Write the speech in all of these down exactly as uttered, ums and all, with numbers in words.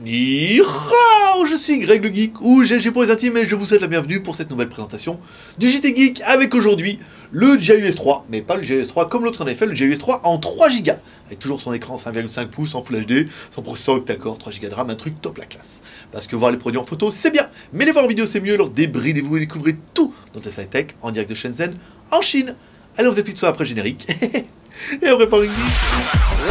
Ni hao, je suis Greg le Geek, ou G G pour les intimes, et je vous souhaite la bienvenue pour cette nouvelle présentation du J T Geek, avec aujourd'hui le J A U S trois, mais pas le J A U S trois comme l'autre en effet, le J A U S trois en trois gigas, avec toujours son écran cinq virgule cinq pouces en Full H D, son processeur octa-core, trois gigas de RAM, un truc top la classe. Parce que voir les produits en photo c'est bien, mais les voir en vidéo c'est mieux, alors débridez-vous et découvrez tout dans notre site tech en direct de Shenzhen, en Chine. Allez, on fait plus de ça après générique, et on prépare une vie.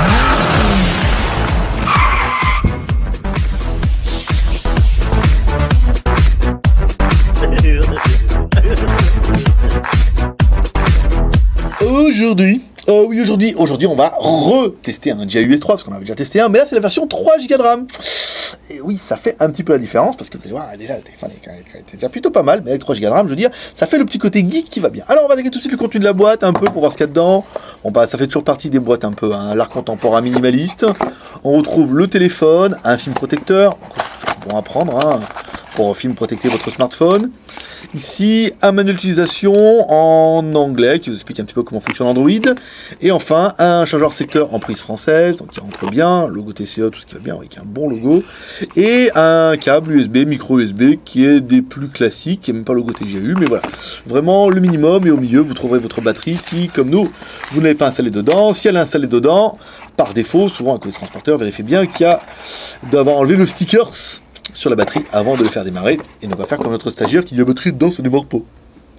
Aujourd'hui, euh, oui aujourd'hui, aujourd'hui on va retester un J A U S trois parce qu'on avait déjà testé un, mais là c'est la version trois gigas de RAM. Et oui, ça fait un petit peu la différence parce que vous allez voir, déjà le téléphone est déjà plutôt pas mal, mais avec trois gigas de RAM, je veux dire, ça fait le petit côté geek qui va bien. Alors on va attaquer tout de suite le contenu de la boîte un peu pour voir ce qu'il y a dedans. Bon bah ça fait toujours partie des boîtes un peu, hein, l'art contemporain minimaliste. On retrouve le téléphone, un film protecteur, pour apprendre, hein, pour film protecter votre smartphone. Ici, un manuel d'utilisation en anglais qui vous explique un petit peu comment fonctionne Android. Et enfin, un chargeur secteur en prise française, donc qui rentre bien, logo T C E, tout ce qui va bien, avec un bon logo. Et un câble U S B, micro U S B, qui est des plus classiques, qui n'est même pas logo T G A U, mais voilà. Vraiment le minimum, et au milieu, vous trouverez votre batterie si, comme nous, vous n'avez pas installé dedans. Si elle est installée dedans, par défaut, souvent à cause des transporteurs, vérifiez bien qu'il y a d'avoir enlevé le stickers sur la batterie avant de le faire démarrer et ne pas faire comme notre stagiaire qui dit la batterie dedans se démarre pas.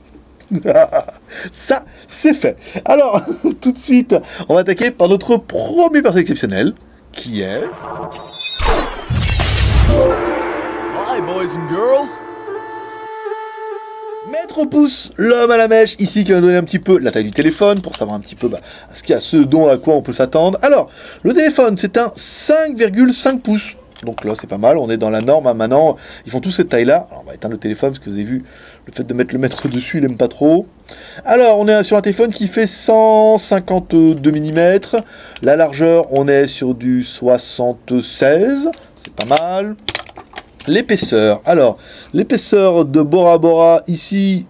Ça, c'est fait. Alors, tout de suite, on va attaquer par notre premier perso exceptionnel qui est... Hi boys and girls. Maître Pouce, l'homme à la mèche, ici qui va donner un petit peu la taille du téléphone pour savoir un petit peu bah, ce qu'il y a, ce dont à quoi on peut s'attendre. Alors, le téléphone, c'est un cinq virgule cinq pouces. Donc là c'est pas mal, on est dans la norme, hein. Maintenant ils font tous cette taille là. Alors on va éteindre le téléphone parce que vous avez vu le fait de mettre le mètre dessus il aime pas trop. Alors on est sur un téléphone qui fait cent cinquante-deux millimètres, la largeur on est sur du soixante-seize, c'est pas mal. L'épaisseur, alors l'épaisseur de Bora Bora ici,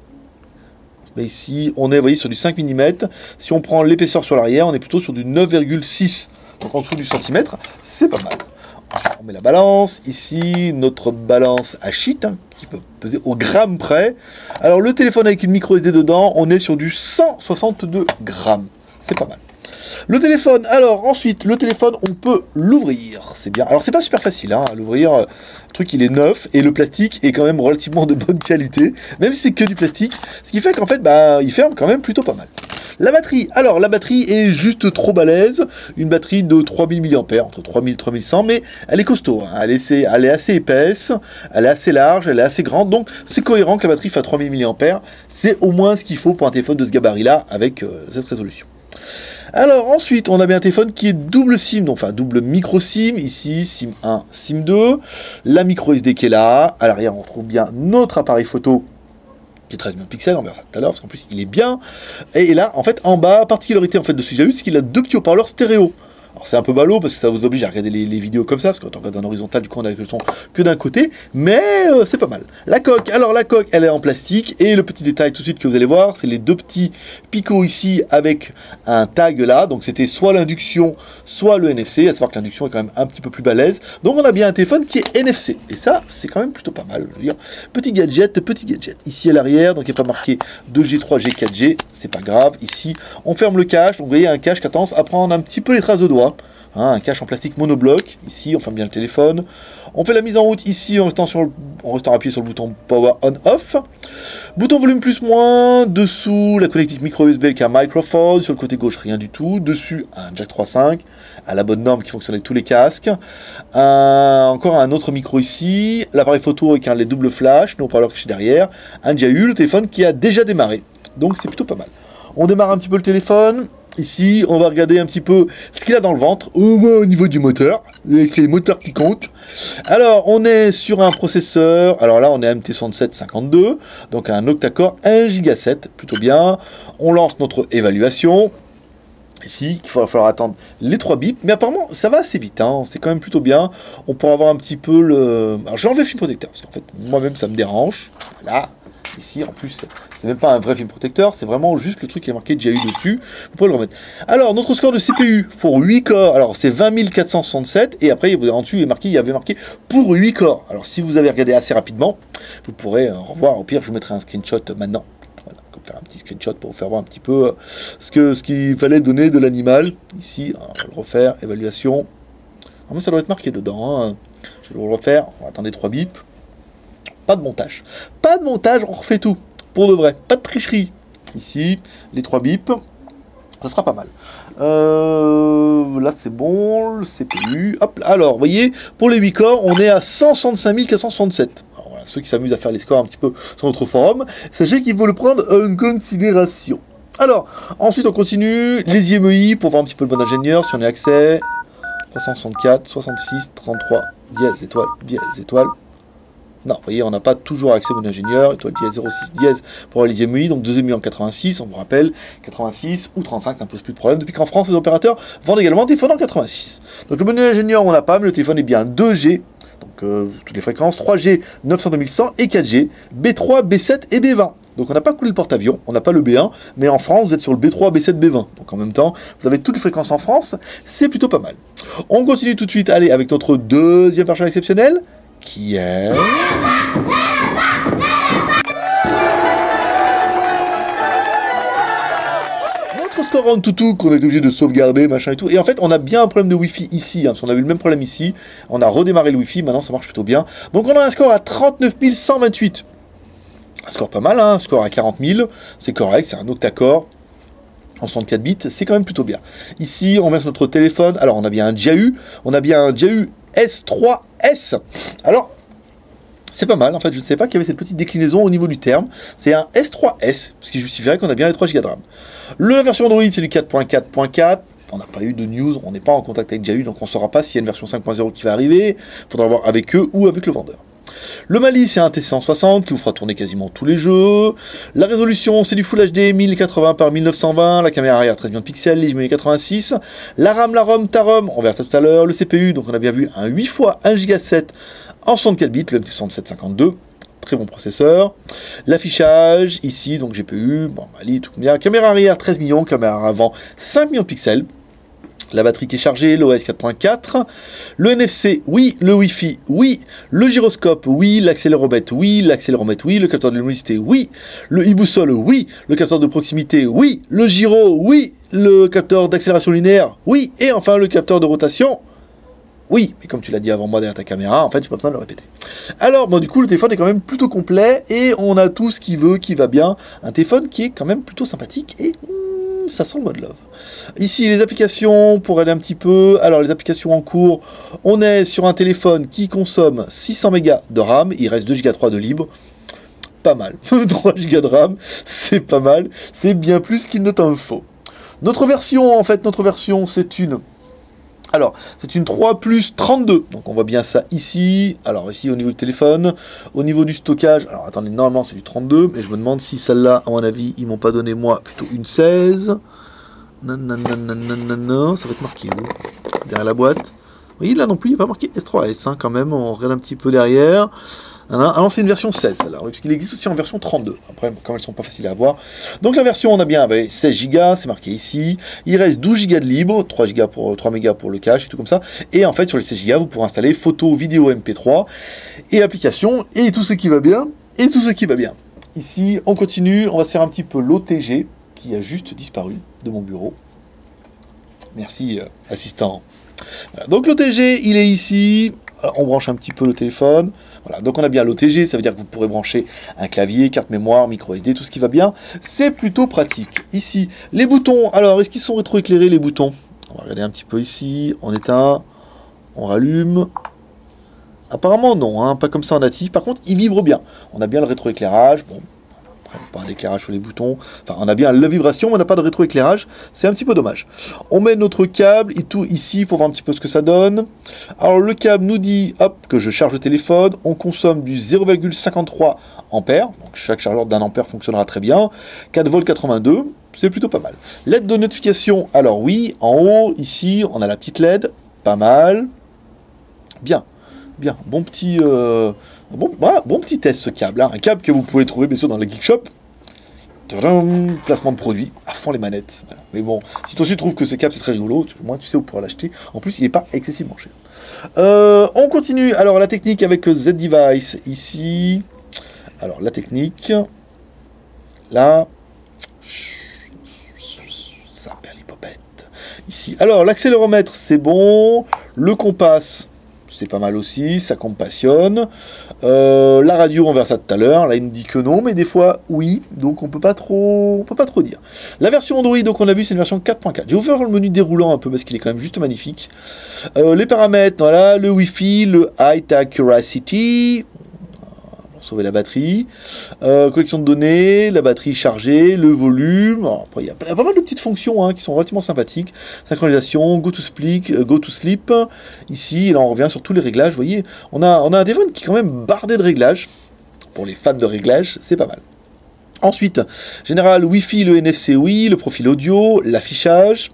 mais ici on est vous voyez, sur du cinq millimètres, si on prend l'épaisseur sur l'arrière on est plutôt sur du neuf virgule six, donc en dessous du centimètre, c'est pas mal. On met la balance, ici notre balance à sheet, hein, qui peut peser au gramme près. Alors le téléphone avec une micro S D dedans, on est sur du cent soixante-deux grammes, c'est pas mal. Le téléphone, alors ensuite, le téléphone, on peut l'ouvrir, c'est bien. Alors c'est pas super facile, hein, à l'ouvrir, le truc il est neuf, et le plastique est quand même relativement de bonne qualité, même si c'est que du plastique, ce qui fait qu'en fait, bah, il ferme quand même plutôt pas mal. La batterie, alors la batterie est juste trop balèze, une batterie de trois mille milliampères, entre trois mille et trois mille cent, mais elle est costaud, hein. elle, est, elle est assez épaisse, elle est assez large, elle est assez grande, donc c'est cohérent que la batterie fasse trois mille milliampères, c'est au moins ce qu'il faut pour un téléphone de ce gabarit-là, avec euh, cette résolution. Alors ensuite, on a bien un téléphone qui est double SIM, donc enfin double micro SIM, ici SIM un, SIM deux, la micro S D qui est là, à l'arrière on trouve bien notre appareil photo, qui est treize mégapixels, on verra ça tout à l'heure, parce qu'en plus il est bien. Et là, en fait, en bas, particularité en fait de ce J A U, c'est qu'il a deux petits haut-parleurs stéréo. Alors c'est un peu ballot, parce que ça vous oblige à regarder les, les vidéos comme ça, parce que quand on regarde en horizontal, du coup on a le son que d'un côté, mais euh, c'est pas mal. La coque, alors la coque, elle est en plastique, et le petit détail tout de suite que vous allez voir, c'est les deux petits picots ici, avec un tag là, donc c'était soit l'induction, soit le N F C, à savoir que l'induction est quand même un petit peu plus balèze, donc on a bien un téléphone qui est N F C, et ça, c'est quand même plutôt pas mal, je veux dire. Petit gadget, petit gadget, ici à l'arrière, donc il n'y a pas marqué deux G, trois G, quatre G, c'est pas grave, ici, on ferme le cache, donc vous voyez un cache qui a tendance à prendre un petit peu les traces de doigts. Hein, un cache en plastique monobloc, ici on ferme bien le téléphone, on fait la mise en route ici en restant, sur le, en restant appuyé sur le bouton Power On Off, bouton volume plus moins, dessous la connectique micro U S B avec un microphone, sur le côté gauche rien du tout, dessus un jack trois point cinq, à la bonne norme qui fonctionne avec tous les casques, un, encore un autre micro ici, l'appareil photo avec un L E D double flash, non parleur caché derrière, un J A U, le téléphone qui a déjà démarré, donc c'est plutôt pas mal. On démarre un petit peu le téléphone. Ici, on va regarder un petit peu ce qu'il a dans le ventre, au moins au niveau du moteur, avec les moteurs qui comptent. Alors, on est sur un processeur, alors là, on est M T soixante-sept cinquante-deux, donc un octa-core un giga sept, plutôt bien. On lance notre évaluation. Ici, il va falloir attendre les trois bips, mais apparemment, ça va assez vite, hein. C'est quand même plutôt bien. On pourra avoir un petit peu le... Alors, j'ai enlevé le film protecteur, parce qu'en fait, moi-même, ça me dérange. Voilà. Ici, en plus, c'est même pas un vrai film protecteur, c'est vraiment juste le truc qui est marqué J A U dessus. Vous pouvez le remettre. Alors, notre score de C P U pour huit corps, alors c'est vingt mille quatre cent soixante-sept, et après, vous avez en dessous, il, est marqué, il y avait marqué pour huit corps. Alors, si vous avez regardé assez rapidement, vous pourrez euh, revoir. Au pire, je vous mettrai un screenshot maintenant. Voilà, comme faire un petit screenshot pour vous faire voir un petit peu euh, ce que ce qu'il fallait donner de l'animal. Ici, alors, on va le refaire, évaluation. Ah, mais ça doit être marqué dedans. Hein. Je vais le refaire. On va attendre trois bips. Pas de montage. Pas de montage, on refait tout. Pour de vrai. Pas de tricherie. Ici, les trois bips. Ça sera pas mal. Euh, là, c'est bon. Le C P U. Hop là. Alors, vous voyez, pour les huit corps, on est à cent soixante-cinq mille quatre cent soixante-sept. Alors, voilà, ceux qui s'amusent à faire les scores un petit peu sur notre forum, sachez qu'il faut le prendre en considération. Alors, ensuite, on continue. Les I M E I pour voir un petit peu le bon ingénieur, si on a accès. trois cent soixante-quatre, soixante-six, trente-trois, dièse, étoile, dièse, étoile. Non, vous voyez, on n'a pas toujours accès au bon ingénieur, étoile dièse zéro six dièse pour les I M E I, donc deux I M E I en quatre-vingt-six, on vous rappelle, quatre-vingt-six ou trente-cinq, ça ne pose plus de problème, depuis qu'en France, les opérateurs vendent également des téléphones en quatre-vingt-six. Donc le bon ingénieur, on n'a pas, mais le téléphone est bien deux G, donc euh, toutes les fréquences, trois G, neuf cent deux mille cent et quatre G, B trois, B sept et B vingt. Donc on n'a pas coulé le porte-avions, on n'a pas le B un, mais en France, vous êtes sur le B trois, B sept, B vingt. Donc en même temps, vous avez toutes les fréquences en France, c'est plutôt pas mal. On continue tout de suite, allez, avec notre deuxième personne exceptionnelle, qui est... Notre score en toutou qu'on est obligé de sauvegarder, machin et tout. Et en fait, on a bien un problème de Wi-Fi ici, hein, parce qu'on a eu le même problème ici. On a redémarré le Wi-Fi, maintenant ça marche plutôt bien. Donc on a un score à trente-neuf mille cent vingt-huit. Un score pas mal, hein, un score à quarante mille, c'est correct, c'est un octa-core. En soixante-quatre bits, c'est quand même plutôt bien. Ici, on verse notre téléphone. Alors, on a bien un J A U. On a bien un J A U S trois S. Alors, c'est pas mal. En fait, je ne savais pas qu'il y avait cette petite déclinaison au niveau du terme. C'est un S trois S, ce qui justifierait qu'on a bien les trois gigas de RAM. La version Android, c'est du quatre point quatre point quatre. On n'a pas eu de news. On n'est pas en contact avec J A U, donc on ne saura pas s'il y a une version cinq point zéro qui va arriver. Il faudra voir avec eux ou avec le vendeur. Le Mali, c'est un T cent soixante qui vous fera tourner quasiment tous les jeux. La résolution, c'est du Full H D mille quatre-vingts par mille neuf cent vingt. La caméra arrière, treize millions de pixels. Les I M E I quatre-vingt-six. La RAM, la ROM, ta ROM, on verra ça tout à l'heure. Le C P U, donc on a bien vu un huit fois un giga sept en soixante-quatre bits. Le M T soixante-sept cinquante-deux. Très bon processeur. L'affichage, ici, donc G P U. Bon, Mali, tout bien. Caméra arrière, treize millions. Caméra avant, cinq millions de pixels. La batterie qui est chargée, l'O S quatre point quatre, le N F C, oui, le Wi-Fi, oui, le gyroscope, oui, l'accéléromètre, oui, l'accéléromètre, oui, le capteur de luminosité, oui, le e-boussole, oui, le capteur de proximité, oui, le gyro, oui, le capteur d'accélération linéaire, oui, et enfin le capteur de rotation, oui. Mais comme tu l'as dit avant moi derrière ta caméra, en fait, j'ai pas besoin de le répéter. Alors, bon, du coup, le téléphone est quand même plutôt complet, et on a tout ce qui veut, qui va bien. Un téléphone qui est quand même plutôt sympathique, et... ça sent le mode love. Ici, les applications, pour aller un petit peu... Alors, les applications en cours, on est sur un téléphone qui consomme six cents mégas de RAM, il reste deux giga trois de libre. Pas mal. trois giga de RAM, c'est pas mal. C'est bien plus qu'il ne t'en faut. Notre version, en fait, notre version, c'est une... Alors, c'est une trois plus trente-deux, donc on voit bien ça ici. Alors ici, au niveau du téléphone, au niveau du stockage, alors attendez, normalement c'est du trente-deux, mais je me demande si celle-là, à mon avis, ils m'ont pas donné, moi, plutôt une seize. Non, non, non, non, non, non, non, ça va être marqué où? Derrière la boîte. Oui, là non plus, il n'y a pas marqué S trois S, hein, quand même, on regarde un petit peu derrière. Alors c'est une version seize, alors, oui, parce qu'il existe aussi en version trente-deux. Après, comme elles sont pas faciles à avoir. Donc la version, on a bien bah, seize gigas, c'est marqué ici. Il reste douze gigas de libre, trois gigas pour trois mégas pour le cache et tout comme ça. Et en fait, sur les seize gigas, vous pourrez installer photo, vidéo, M P trois et applications et tout ce qui va bien et tout ce qui va bien. Ici, on continue, on va se faire un petit peu l'O T G qui a juste disparu de mon bureau. Merci, euh, assistant. Voilà. Donc l'O T G, il est ici. Alors, on branche un petit peu le téléphone. Voilà, donc on a bien l'O T G, ça veut dire que vous pourrez brancher un clavier, carte mémoire, micro S D, tout ce qui va bien. C'est plutôt pratique. Ici, les boutons. Alors, est-ce qu'ils sont rétroéclairés, les boutons? On va regarder un petit peu ici. On éteint, on rallume. Apparemment, non, hein, pas comme ça en natif. Par contre, ils vibrent bien. On a bien le rétroéclairage. Bon, pas d'éclairage sur les boutons. Enfin, on a bien la vibration, mais on n'a pas de rétroéclairage. C'est un petit peu dommage. On met notre câble et tout ici pour voir un petit peu ce que ça donne. Alors, le câble nous dit, hop, que je charge le téléphone. On consomme du zéro virgule cinquante-trois ampères. Donc, chaque chargeur d'un ampère fonctionnera très bien. quatre volts quatre-vingt-deux. C'est plutôt pas mal. L E D de notification. Alors, oui, en haut, ici, on a la petite L E D. Pas mal. Bien. Bien. Bon petit... Euh... Bon, voilà, bon petit test ce câble, hein. Un câble que vous pouvez trouver bien sûr dans la Geek Shop. Tadam, placement de produit, à fond les manettes. Voilà. Mais bon, si toi aussi tu trouves que ce câble c'est très rigolo, au moins tu sais où pourra l'acheter. En plus, il n'est pas excessivement cher. Euh, on continue. Alors, la technique avec Z-Device ici. Alors, la technique. Là. Ça perd l'hypopète. Ici. Alors, l'accéléromètre, c'est bon. Le compas, c'est pas mal aussi. Ça compassionne. Euh, la radio, on verra ça tout à l'heure. Là, il me dit que non, mais des fois, oui. Donc, on peut pas trop, on peut pas trop dire. La version Android, donc on a vu, c'est une version quatre point quatre. Je vais vous faire le menu déroulant un peu parce qu'il est quand même juste magnifique. Euh, les paramètres, voilà, le Wi-Fi, le High Accuracy. Sauver la batterie, euh, collection de données, la batterie chargée, le volume. Alors, après, il y a pas mal de petites fonctions hein, qui sont relativement sympathiques. Synchronisation, go to sleep, go to sleep. Ici, là, on revient sur tous les réglages. Vous voyez, on a, on a un téléphone qui est quand même bardé de réglages. Pour les fans de réglages, c'est pas mal. Ensuite, général Wi-Fi, le N F C, oui, le profil audio, l'affichage.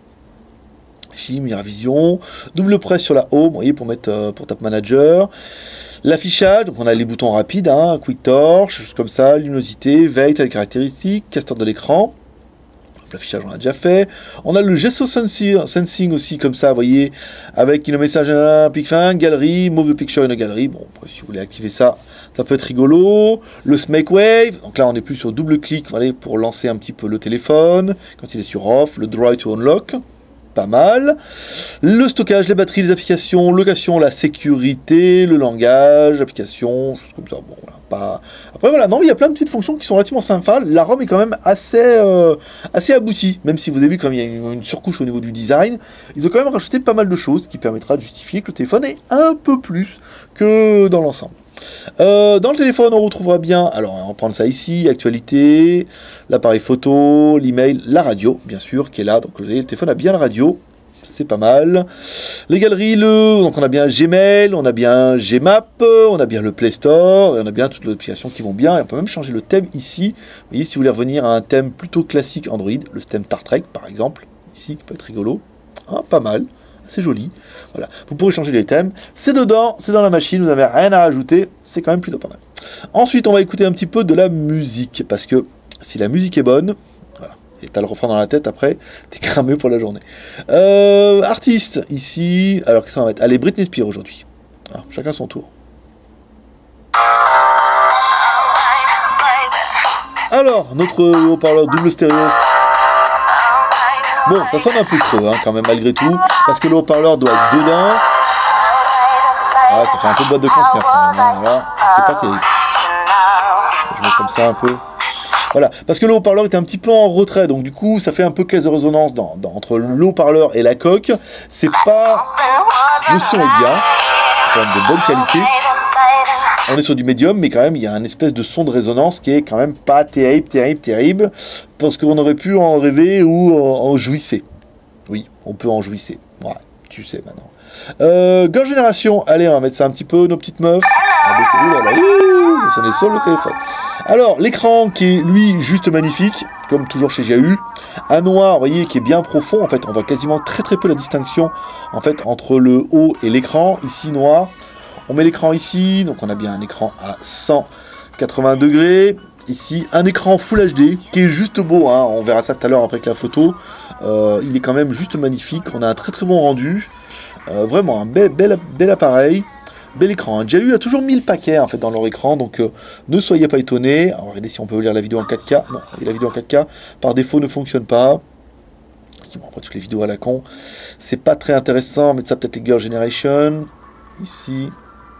Ici, Miravision, double presse sur la home, vous voyez, pour mettre euh, pour Tap Manager. L'affichage, donc on a les boutons rapides, hein, Quick Torch, choses comme ça, luminosité, veille, telle caractéristique, casteur de l'écran. L'affichage, on a déjà fait. On a le gesto sensing aussi, comme ça, vous voyez, avec le message un pic-fin, galerie, move the picture in a gallery. Bon, après, si vous voulez activer ça, ça peut être rigolo. Le Smake Wave, donc là, on est plus sur double clic, allez, pour lancer un petit peu le téléphone, quand il est sur off. Le Drive to Unlock. Pas mal. Le stockage, les batteries, les applications, location, la sécurité, le langage, applications, choses comme ça. Bon, voilà, pas... Après, voilà, non, il y a plein de petites fonctions qui sont relativement sympas. La ROM est quand même assez, euh, assez aboutie, même si vous avez vu comme il y a une, une surcouche au niveau du design. Ils ont quand même rajouté pas mal de choses qui permettra de justifier que le téléphone est un peu plus que dans l'ensemble. Euh, dans le téléphone, on retrouvera bien, alors on va prendre ça ici, actualité, l'appareil photo, l'email, la radio, bien sûr, qui est là. Donc vous voyez, le téléphone a bien la radio, c'est pas mal. Les galeries, le, donc on a bien Gmail, on a bien Gmap, on a bien le Play Store, et on a bien toutes les applications qui vont bien. Et on peut même changer le thème ici. Vous voyez, si vous voulez revenir à un thème plutôt classique Android, le thème Star Trek par exemple, ici, qui peut être rigolo, ah, pas mal. C'est joli, voilà. Vous pourrez changer les thèmes. C'est dedans, c'est dans la machine, vous n'avez rien à rajouter. C'est quand même plutôt pas mal. Ensuite, on va écouter un petit peu de la musique. Parce que si la musique est bonne, voilà, et t'as le refrain dans la tête après, t'es cramé pour la journée. Euh, artiste, ici. Alors, qu'est-ce qu'on va mettre? Allez, Britney Spears aujourd'hui. Ah, chacun son tour. Alors, notre haut-parleur double stéréo. Bon, ça sonne un peu creux, hein, quand même, malgré tout, parce que le haut-parleur doit être dedans. Ah, ça fait un peu de boîte de concert, quand même, hein, voilà. C'est pas terrible. Je mets comme ça un peu. Voilà, parce que le haut-parleur est un petit peu en retrait, donc du coup, ça fait un peu caisse de résonance dans, dans, entre le haut-parleur et la coque. C'est pas... Le son est bien, quand même de bonne qualité. On est sur du médium, mais quand même, il y a un espèce de son de résonance qui est quand même pas terrible, terrible, terrible, parce qu'on aurait pu en rêver ou en, en jouisser. Oui, on peut en jouisser. Voilà, tu sais maintenant. Euh, Girl Génération, allez, on va mettre ça un petit peu, nos petites meufs. Ah, c'est ouh là là, ouh, ça sonnait sur le téléphone. Alors, l'écran qui est, lui, juste magnifique, comme toujours chez G A U. Un noir, vous voyez, qui est bien profond. En fait, on voit quasiment très très peu la distinction, en fait, entre le haut et l'écran. Ici, noir. On met l'écran ici, donc on a bien un écran à cent quatre-vingts degrés. Ici, un écran Full H D, qui est juste beau, hein. On verra ça tout à l'heure après que la photo. Euh, il est quand même juste magnifique, on a un très très bon rendu. Euh, vraiment, un bel, bel, bel appareil, bel écran. G A U a toujours mis le paquet en fait, dans leur écran, donc euh, ne soyez pas étonnés. Alors, regardez si on peut lire la vidéo en quatre K. Non, la vidéo en quatre K, par défaut, ne fonctionne pas. Bon, après, toutes les vidéos à la con, c'est pas très intéressant. Mettre ça peut-être les Girl Generation. Ici.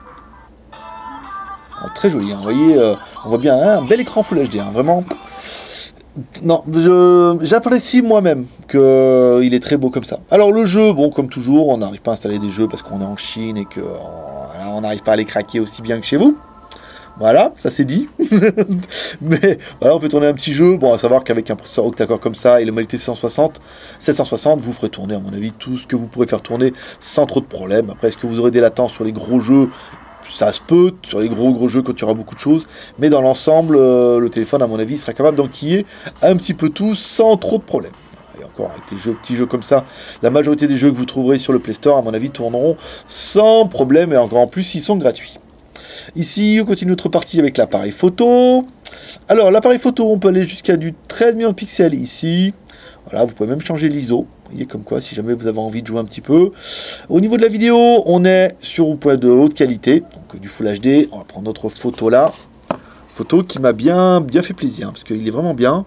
Oh, très joli, hein. Vous voyez, euh, on voit bien hein, un bel écran Full H D, hein, vraiment. Non, j'apprécie moi-même qu'il euh, est très beau comme ça. Alors le jeu, bon, comme toujours, on n'arrive pas à installer des jeux parce qu'on est en Chine et que euh, on n'arrive pas à les craquer aussi bien que chez vous. Voilà, ça c'est dit. Mais voilà, on fait tourner un petit jeu. Bon, à savoir qu'avec un processeur octa-core comme ça et le modalité sept cent soixante, sept cent soixante, vous ferez tourner, à mon avis, tout ce que vous pourrez faire tourner sans trop de problèmes. Après, est-ce que vous aurez des latences sur les gros jeux? Ça se peut, sur les gros gros jeux quand il y aura beaucoup de choses, mais dans l'ensemble, euh, le téléphone, à mon avis, sera capable d'enquiller un petit peu tout sans trop de problèmes. Et encore, avec des jeux, petits jeux comme ça, la majorité des jeux que vous trouverez sur le Play Store, à mon avis, tourneront sans problème, et encore en plus, ils sont gratuits. Ici, on continue notre partie avec l'appareil photo. Alors, l'appareil photo, on peut aller jusqu'à du treize millions de pixels ici. Voilà, vous pouvez même changer l'I S O. Vous voyez, comme quoi, si jamais vous avez envie de jouer un petit peu. Au niveau de la vidéo, on est sur un point de haute qualité, donc du Full H D. On va prendre notre photo là. Photo qui m'a bien, bien fait plaisir, parce qu'il est vraiment bien.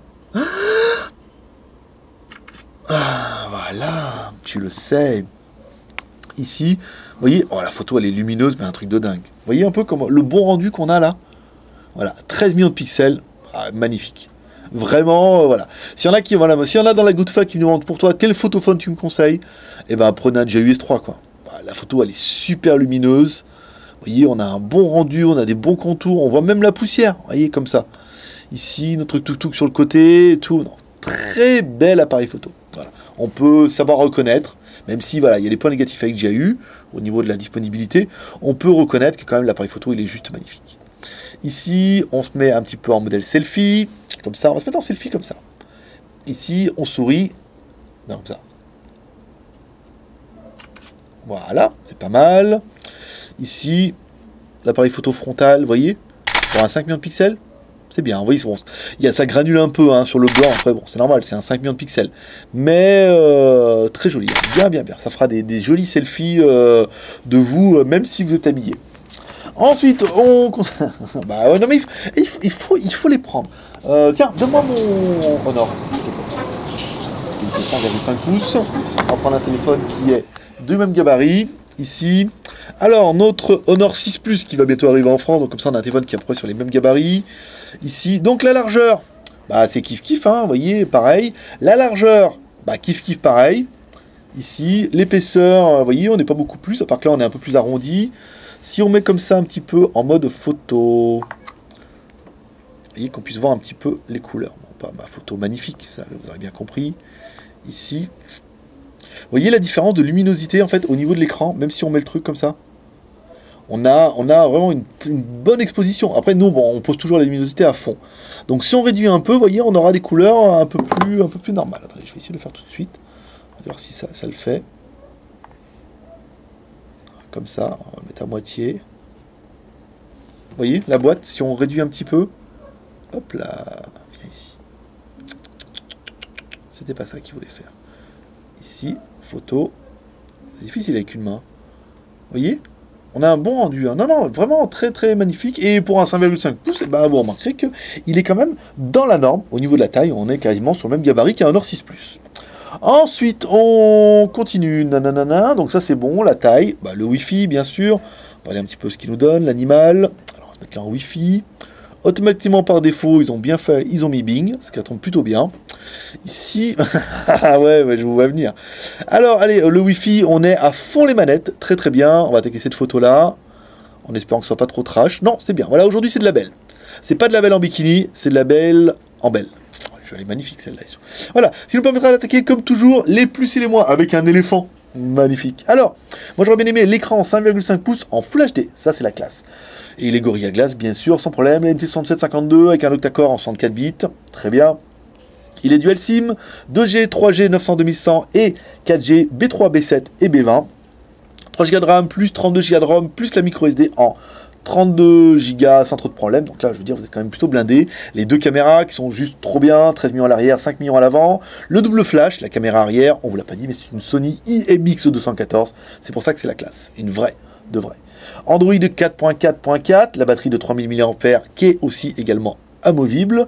Ah, voilà, tu le sais. Ici, vous voyez, oh, la photo elle est lumineuse, mais un truc de dingue. Vous voyez un peu comme le bon rendu qu'on a là. Voilà, treize millions de pixels, ah, magnifique. Vraiment, euh, voilà. S'il y en a qui, voilà, s'il y en a dans la Goodfa qui me demandent pour toi quel photophone tu me conseilles, eh ben prenez un G U S trois quoi. Voilà, la photo elle est super lumineuse. Vous voyez, on a un bon rendu, on a des bons contours, on voit même la poussière. Vous voyez comme ça. Ici, notre tuk-tuk sur le côté, tout. Non, très bel appareil photo. Voilà. On peut savoir reconnaître, même si voilà, il y a des points négatifs avec G A U au niveau de la disponibilité, on peut reconnaître que quand même l'appareil photo il est juste magnifique. Ici, on se met un petit peu en modèle selfie, comme ça, on va se mettre en selfie comme ça. Ici, on sourit, non, comme ça. Voilà, c'est pas mal. Ici, l'appareil photo frontal, vous voyez, pour un cinq millions de pixels. C'est bien, vous voyez, bon, il y a, ça granule un peu hein, sur le blanc, après bon, c'est normal, c'est un cinq millions de pixels. Mais euh, très joli, bien, bien, bien. Ça fera des, des jolis selfies euh, de vous, euh, même si vous êtes habillé. Ensuite, on... bah ouais, non mais il faut, il faut, il faut, il faut les prendre. Euh, tiens, donne-moi mon Honor, s'il te plaît. Il fait cinq virgule cinq pouces. On va prendre un téléphone qui est de même gabarit, ici. Alors, notre Honor six Plus qui va bientôt arriver en France, donc comme ça on a un téléphone qui est à peu près sur les mêmes gabarits. Ici, donc la largeur, bah c'est kiff kiff, hein, vous voyez, pareil. La largeur, bah kiff kiff, pareil. Ici, l'épaisseur, vous voyez, on n'est pas beaucoup plus, à part que là on est un peu plus arrondi. Si on met comme ça un petit peu en mode photo, vous voyez qu'on puisse voir un petit peu les couleurs. Bon, pas ma photo magnifique, ça vous aurez bien compris. Ici, vous voyez la différence de luminosité en fait au niveau de l'écran, même si on met le truc comme ça. On a, on a vraiment une, une bonne exposition. Après, nous, bon, on pose toujours la luminosité à fond. Donc, si on réduit un peu, vous voyez, on aura des couleurs un peu plus, un peu plus normales. Attendez, je vais essayer de le faire tout de suite. On va voir si ça, ça le fait. Comme ça, on va le mettre à moitié. Vous voyez, la boîte, si on réduit un petit peu. Hop là, viens ici. C'était pas ça qu'il voulait faire. Ici, photo. C'est difficile avec une main. Vous voyez ? On a un bon rendu, hein. Non, non, vraiment très très magnifique. Et pour un cinq virgule cinq pouces, eh ben, vous remarquerez qu'il est quand même dans la norme. Au niveau de la taille, on est quasiment sur le même gabarit qu'un Honor six Plus. Ensuite, on continue. Nanana. Donc ça c'est bon, la taille. Bah, le Wi-Fi, bien sûr. On va regarder un petit peu ce qu'il nous donne, l'animal. Alors on va se mettre là en Wi-Fi. Automatiquement par défaut, ils ont bien fait, ils ont mis Bing, ce qui tombe plutôt bien. Ici, ouais, ouais, je vous vois venir. Alors, allez, le Wi-Fi, on est à fond les manettes, très très bien. On va attaquer cette photo-là, en espérant que ce soit pas trop trash. Non, c'est bien. Voilà, aujourd'hui, c'est de la belle. C'est pas de la belle en bikini, c'est de la belle en belle. Elle est magnifique, celle-là. Voilà, ce qui nous permettra d'attaquer, comme toujours, les plus et les moins, avec un éléphant. Magnifique. Alors, moi j'aurais bien aimé l'écran en cinq virgule cinq pouces en Full H D, ça c'est la classe. Et les Gorilla Glass, bien sûr, sans problème. La M T soixante-sept cinquante-deux avec un octa-core en soixante-quatre bits, très bien. Il est dual SIM, deux G, trois G, neuf cents, deux mille cent et quatre G, B trois, B sept et B vingt. trois giga de RAM plus trente-deux giga de ROM plus la micro S D en trente-deux giga sans trop de problème. Donc là, je veux dire, vous êtes quand même plutôt blindé. Les deux caméras qui sont juste trop bien, treize millions à l'arrière, cinq millions à l'avant. Le double flash, la caméra arrière, on vous l'a pas dit, mais c'est une Sony I M X deux cent quatorze. C'est pour ça que c'est la classe. Une vraie, de vraie. Android quatre point quatre point quatre, la batterie de trois mille milliampères qui est aussi également amovible.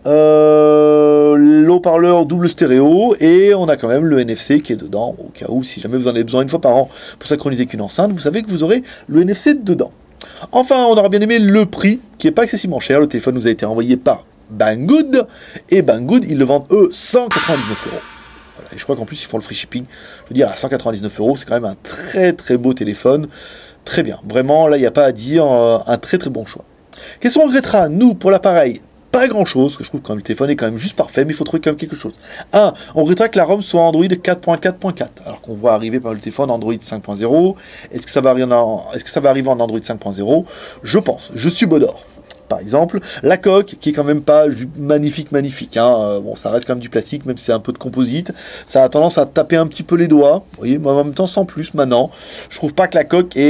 Euh, l'haut-parleur double stéréo et on a quand même le N F C qui est dedans au cas où si jamais vous en avez besoin une fois par an pour synchroniser qu'une enceinte, vous savez que vous aurez le N F C dedans. Enfin, on aura bien aimé le prix qui est pas excessivement cher. Le téléphone nous a été envoyé par Banggood et Banggood ils le vendent eux cent quatre-vingt-dix-neuf euros. Voilà. Et je crois qu'en plus ils font le free shipping. Je veux dire à cent quatre-vingt-dix-neuf euros, c'est quand même un très très beau téléphone. Très bien, vraiment là il n'y a pas à dire, euh, un très très bon choix. Qu'est-ce qu'on regrettera, nous, pour l'appareil? Pas grand chose, que je trouve que le téléphone est quand même juste parfait, mais il faut trouver quand même quelque chose. un. On regrettera que la ROM soit Android quatre point quatre point quatre, alors qu'on voit arriver par le téléphone Android cinq point zéro. Est-ce que ça va arriver en, est-ce que ça va arriver en Android cinq point zéro? Je pense, je suis Bodor. Par exemple, la coque, qui est quand même pas magnifique, magnifique. Hein. Euh, bon, ça reste quand même du plastique, même si c'est un peu de composite. Ça a tendance à taper un petit peu les doigts. Vous voyez, mais en même temps, sans plus, maintenant. Je trouve pas que la coque est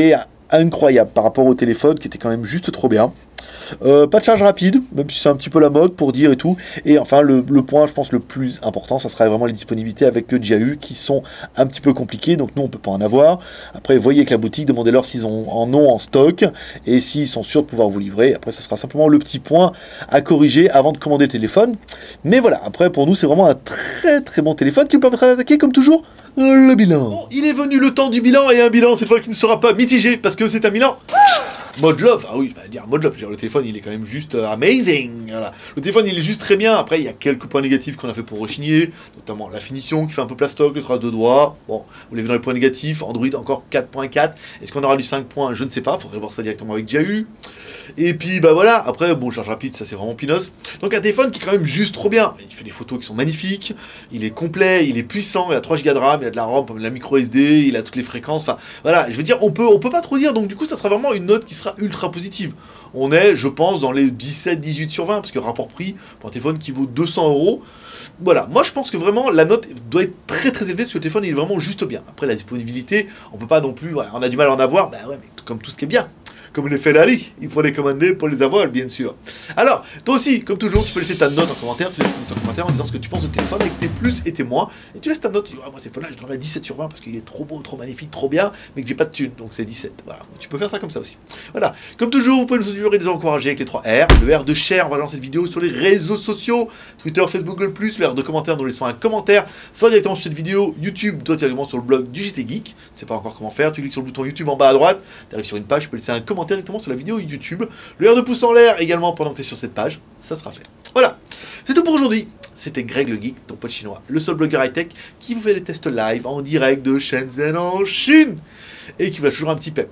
incroyable par rapport au téléphone qui était quand même juste trop bien. Euh, pas de charge rapide, même si c'est un petit peu la mode pour dire et tout. Et enfin, le, le point, je pense, le plus important, ça sera vraiment les disponibilités avec J A U qui sont un petit peu compliquées. Donc nous, on peut pas en avoir. Après, voyez avec la boutique, demandez-leur s'ils ont en ont en stock et s'ils sont sûrs de pouvoir vous livrer. Après, ça sera simplement le petit point à corriger avant de commander le téléphone. Mais voilà, après, pour nous, c'est vraiment un très très bon téléphone qui nous permettra d'attaquer, comme toujours, le bilan. Bon, il est venu le temps du bilan, et un bilan cette fois qui ne sera pas mitigé parce que c'est un bilan mode love. Ah oui, je vais dire mode love. Le téléphone, il est quand même juste euh, amazing. Voilà. Le téléphone, il est juste très bien. Après, il y a quelques points négatifs qu'on a fait pour rechigner, notamment la finition qui fait un peu plastoc, les traces de doigts. Bon, vous l'avez dans les points négatifs. Android encore quatre point quatre. Est-ce qu'on aura du cinq points? Je ne sais pas. Faudrait voir ça directement avec J A U. Et puis, bah voilà. Après, bon, charge rapide, ça c'est vraiment pinos. Donc, un téléphone qui est quand même juste trop bien. Il fait des photos qui sont magnifiques. Il est complet, il est puissant. Il a trois gigas de RAM, il a de la RAM, de la micro S D, il a toutes les fréquences. Enfin, voilà. Je veux dire, on peut, on peut pas trop dire. Donc, du coup, ça sera vraiment une note qui sera ultra positive. On est, je pense, dans les dix-sept dix-huit sur vingt, parce que rapport prix pour un téléphone qui vaut deux cents euros. Voilà, moi je pense que vraiment la note doit être très très élevée, parce que le téléphone il est vraiment juste bien. Après la disponibilité, on peut pas non plus, ouais, on a du mal à en avoir, bah ouais, mais comme tout ce qui est bien. Comme les Ferrari, il faut les commander pour les avoir, bien sûr. Alors, toi aussi, comme toujours, tu peux laisser ta note en commentaire, tu laisses un commentaire en disant ce que tu penses de ce téléphone avec tes plus et tes moins, et tu laisses ta note, tu dis, ah, moi c'est là, je donnerais dix-sept sur vingt parce qu'il est trop beau, trop magnifique, trop bien, mais que j'ai pas de thune, donc c'est dix-sept. Voilà, tu peux faire ça comme ça aussi. Voilà, comme toujours, vous pouvez nous soutenir et nous encourager avec les trois R, le R de share, on va lancer cette vidéo sur les réseaux sociaux, Twitter, Facebook, Google plus, le R de commentaire, nous laissons un commentaire, soit directement sur cette vidéo, YouTube, toi directement sur le blog du J T Geek, tu sais pas encore comment faire, tu cliques sur le bouton YouTube en bas à droite, tu arrives sur une page, tu peux laisser un commentaire directement sur la vidéo YouTube, le R de pouce en l'air également pendant que tu es sur cette page, ça sera fait. Voilà, c'est tout pour aujourd'hui. C'était Greg le Geek, ton pote chinois, le seul blogueur high-tech qui vous fait des tests live en direct de Shenzhen en Chine et qui vous lâche toujours un petit paix.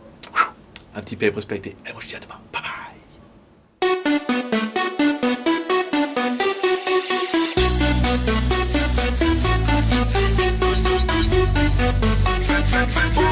Un petit paix et prospérité. Et moi je dis à demain. Bye bye.